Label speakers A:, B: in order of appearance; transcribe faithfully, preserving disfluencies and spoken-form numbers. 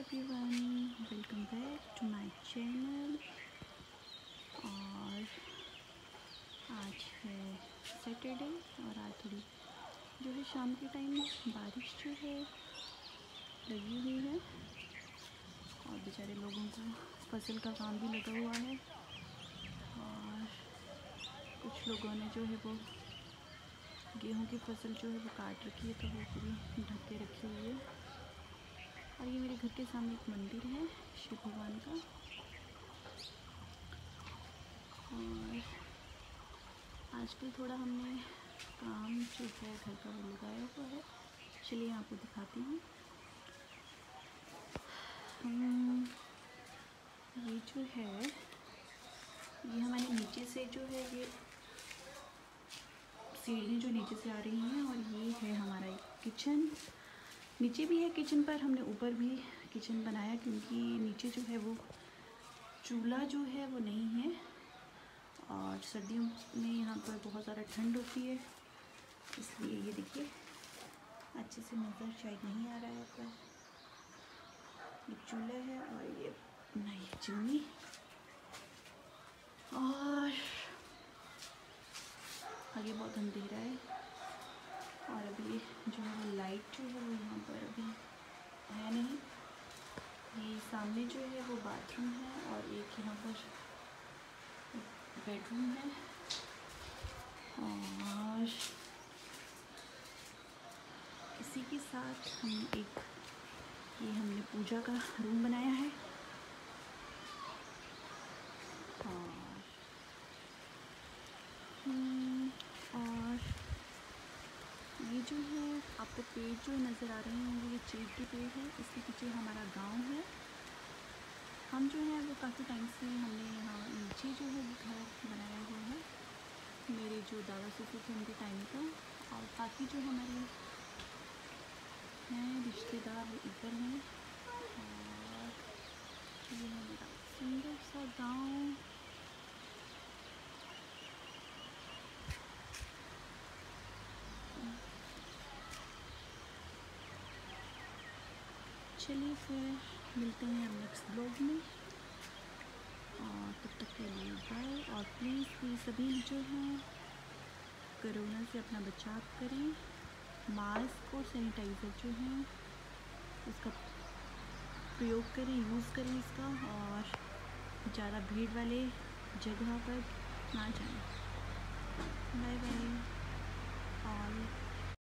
A: Everyone, welcome back to my channel. और आज है सैटरडे और आज थोड़ी जो है शाम के टाइम बारिश जो है लगी हुई है और बेचारे लोगों को फसल का काम भी लगा हुआ है और कुछ लोगों ने जो है वो गेहूं की फसल जो है वो काट रखी है, तो वो पूरी ढक के रखी हुई है। और ये मेरे घर के सामने एक मंदिर है शिव भगवान का। और आजकल थोड़ा हमने काम जो है घर का वो लगाया हुआ है, चलिए आपको दिखाती हूँ। ये जो है ये हमारे नीचे से जो है ये सीढ़ियाँ जो नीचे से आ रही हैं, और ये है हमारा एक किचन। नीचे भी है किचन, पर हमने ऊपर भी किचन बनाया क्योंकि नीचे जो है वो चूल्हा जो है वो नहीं है और सर्दियों में यहाँ पर बहुत ज़्यादा ठंड होती है, इसलिए ये देखिए अच्छे से नज़र शायद नहीं आ रहा है आपका, ये चूल्हा है और ये नई चिमनी। और आगे बहुत अंधेरा है और अभी जो है वो लाइट जो है वो यहाँ पर अभी है नहीं। ये सामने जो है वो बाथरूम है और एक यहाँ पर बेडरूम है। और इसी के साथ हम एक ये हमने पूजा का रूम बनाया है। और और ये जो है आपको पेड़ जो नज़र आ रहे होंगे, ये चीड़ के पेड़ है। इसके पीछे हमारा गांव है। हम जो है वो काफ़ी टाइम से हमने यहाँ नीचे जो है वो घर बनाया हुआ है, मेरे जो दादा ससुर थे उनके टाइम का। और बाकी जो हमारे हैं रिश्तेदार वो इधर हैं। और ये है मेरा सुंदर सा गाँव। चलिए फिर मिलते हैं हम नेक्स्ट ब्लॉग में, और तब तक के लिए बाय। और प्लीज़ प्लीज़ सभी जो हैं कोरोना से अपना बचाव करें, मास्क और सैनिटाइज़र जो है उसका प्रयोग करें, यूज़ करें इसका, और ज़्यादा भीड़ वाले जगह पर ना जाएं। Bye bye all.